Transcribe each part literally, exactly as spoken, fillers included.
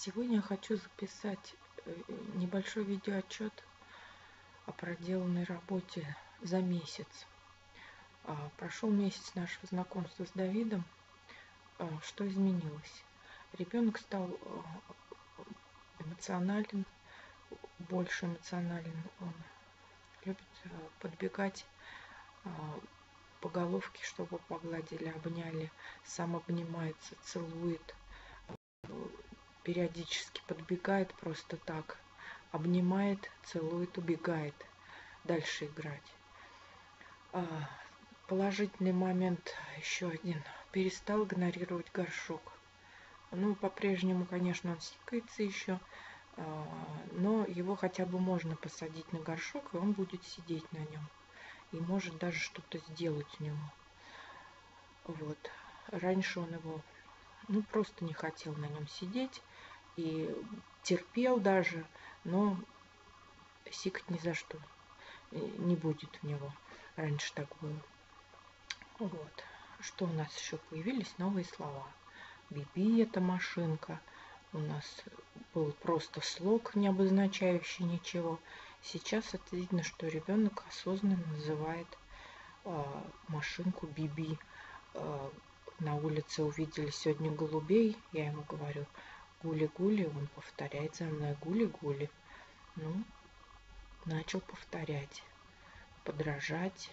Сегодня я хочу записать э, небольшой видеоотчет о проделанной работе за месяц. А, Прошел месяц нашего знакомства с Давидом. А, Что изменилось? Ребенок стал а, эмоционален, больше эмоционален. Он любит а, подбегать а, по головке, чтобы погладили, обняли, сам обнимается, целует. Периодически подбегает просто так, обнимает, целует, убегает дальше играть. А, положительный момент еще один. Перестал игнорировать горшок. Ну, по-прежнему, конечно, он сикается еще, а, но его хотя бы можно посадить на горшок, и он будет сидеть на нем. И может даже что-то сделать в него. Вот. Раньше он его, ну, просто не хотел на нем сидеть. И терпел даже, но сикать ни за что не будет в него. Раньше так было. Вот. Что у нас еще появились новые слова. Биби — это машинка. У нас был просто слог, не обозначающий ничего. Сейчас это видно, что ребенок осознанно называет а, машинку Биби. А, на улице увидели сегодня голубей. Я ему говорю: гули-гули, он повторяет за мной: гули-гули. Ну, начал повторять, подражать.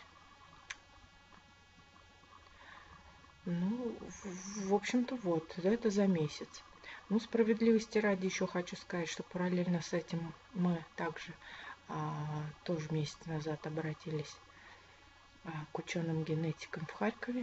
Ну, в, в общем-то, вот, это за месяц. Ну, справедливости ради еще хочу сказать, что параллельно с этим мы также а, тоже месяц назад обратились а, к ученым-генетикам в Харькове.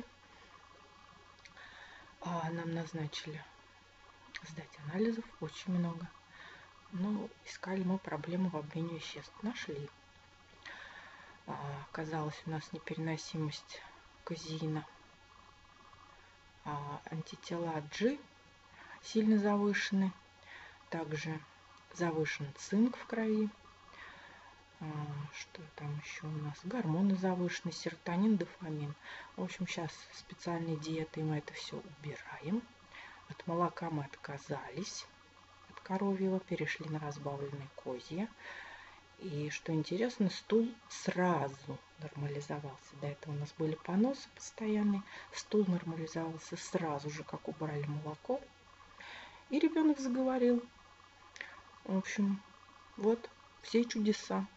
А, нам назначили сдать анализов очень много. Ну, искали мы проблему в обмене веществ. Нашли. А, оказалась у нас непереносимость казеина. А, антитела G сильно завышены. Также завышен цинк в крови. А, что там еще у нас? Гормоны завышены, серотонин, дофамин. В общем, сейчас специальной диетой мы это все убираем. От молока мы отказались, от коровьего, перешли на разбавленное козье. И что интересно, стул сразу нормализовался. До этого у нас были поносы постоянные. Стул нормализовался сразу же, как убрали молоко. И ребенок заговорил. В общем, вот все чудеса.